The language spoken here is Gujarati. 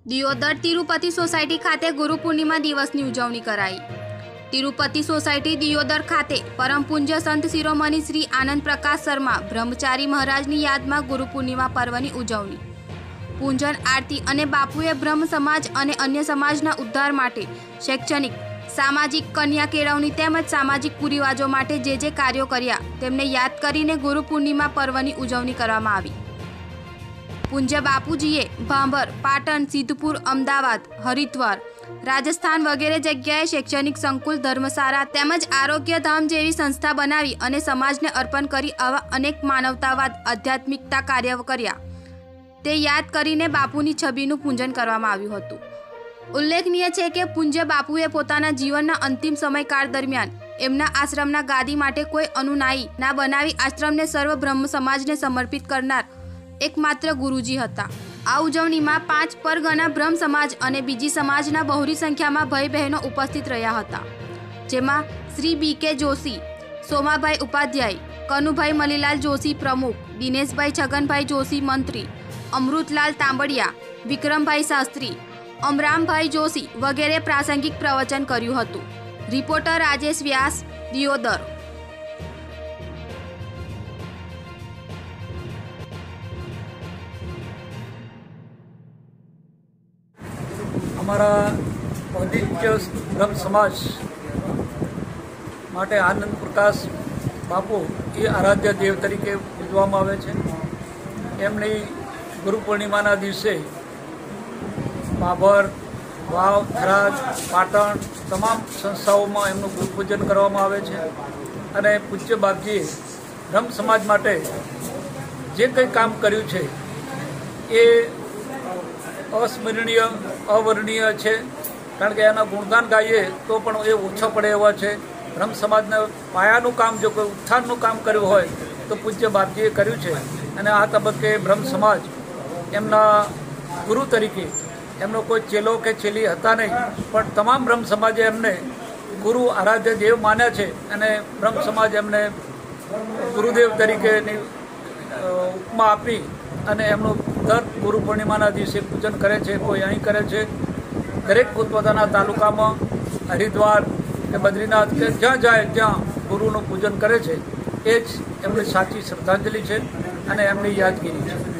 દિયોદર તિરુપતિ સોસાયટી ખાતે ગુરુ પૂર્ણિમા દિવસની ઉજવણી કરાઈ। તિરુપતિ સોસાયટી દિયોદર ખાતે પરમ પૂજ્ય સંત શિરોમણી શ્રી આનંદ પ્રકાશ શર્મા બ્રહ્મચારી મહારાજની યાદમાં ગુરુ પૂર્ણિમા પર્વની ઉજવણી, પૂજન આરતી અને બાપુએ બ્રહ્મ સમાજ અને અન્ય સમાજના ઉદ્ધાર માટે શૈક્ષણિક, સામાજિક, કન્યા કેળવણી તેમજ સામાજિક કુરિવાજો માટે જે કાર્યો કર્યા તેમને યાદ કરીને ગુરુ પૂર્ણિમા પર્વની ઉજવણી કરવામાં આવી। પૂજ્ય બાપુજીએ ભાંભર, પાટણ, સિદ્ધપુર, અમદાવાદ, હરિદ્વાર, રાજસ્થાન વગેરે જગ્યાએ શૈક્ષણિક સંકુલ, ધર્મશાળા તેમજ આરોગ્ય ધામ જેવી સંસ્થા બનાવી અને સમાજને અર્પણ કરી આવા અનેક માનવતાવાદ, આધ્યાત્મિકતા કાર્ય કર્યા તે યાદ કરીને બાપુની છબીનું પૂજન કરવામાં આવ્યું હતું। ઉલ્લેખનીય છે કે પૂજ્ય બાપુએ પોતાના જીવનના અંતિમ સમયકાળ દરમિયાન એમના આશ્રમના ગાદી માટે કોઈ અનુનાયી ના બનાવી આશ્રમને સર્વ બ્રહ્મ સમાજને સમર્પિત કરનાર એકમાત્ર ગુરુજી હતા। આ ઉજવણીમાં 5 પરગણા બ્રહ્મ સમાજ અને બીજી સમાજના બહોળી સંખ્યામાં ભાઈ બહેનો ઉપસ્થિત રહ્યા હતા, જેમાં શ્રી BK જોશી, સોમાભાઈ ઉપાધ્યાય, કનુભાઈ મલીલાલ જોશી પ્રમુખ, દિનેશભાઈ છગનભાઈ જોશી મંત્રી, અમૃતલાલ તાંબડિયા, વિક્રમભાઈ શાસ્ત્રી, અમરામભાઈ જોશી વગેરે પ્રાસંગિક પ્રવચન કર્યું હતું। રિપોર્ટર રાજેશ વ્યાસ, દિયોદર। हमारा औदित्य ब्रह्म समाज માટે આનંદ પ્રકાશ બાપુ એ આરાધ્ય દેવ તરીકે પૂજવામાં આવે છે। એમની ગુરુ પૂર્ણિમાના દિવસે ભાભર, વાવ, થરાદ, પાટણ તમામ સંસ્થાઓમાં એમનું ગુરુ પૂજન કરવામાં આવે છે અને પૂજ્ય બાપજીએ બ્રહ્મ સમાજ માટે જે કંઈ કામ કર્યું છે એ અસ્મરણીય, અવર્ણનીય છે, કારણ કે એના ગુણગાન ગાઈએ તો પણ એ ઓછા પડે એવા છે। બ્રહ્મ સમાજના પાયાનું કામ, જો કોઈ ઉત્થાનનું કામ કર્યું હોય તો પૂજ્ય બાપજીએ કર્યું છે અને આ તબક્કે બ્રહ્મ સમાજ એમના ગુરુ તરીકે, એમનો કોઈ ચેલો કે ચેલી હતા નહીં, પણ તમામ બ્રહ્મ સમાજે એમને ગુરુ, આરાધ્ય દેવ માન્યા છે અને બ્રહ્મ સમાજ એમને ગુરુદેવ તરીકેની ઉપમા આપી અને એમનું દર ગુરુ પૂર્ણિમાના દિવસે પૂજન કરે છે। કોઈ અહીં કરે છે, દરેક પોતપોતાના તાલુકામાં હરિદ્વાર કે બદ્રીનાથ કે જ્યાં જાય ત્યાં ગુરુનું પૂજન કરે છે। એ જ એમની સાચી શ્રદ્ધાંજલિ છે અને એમની યાદગીરી છે।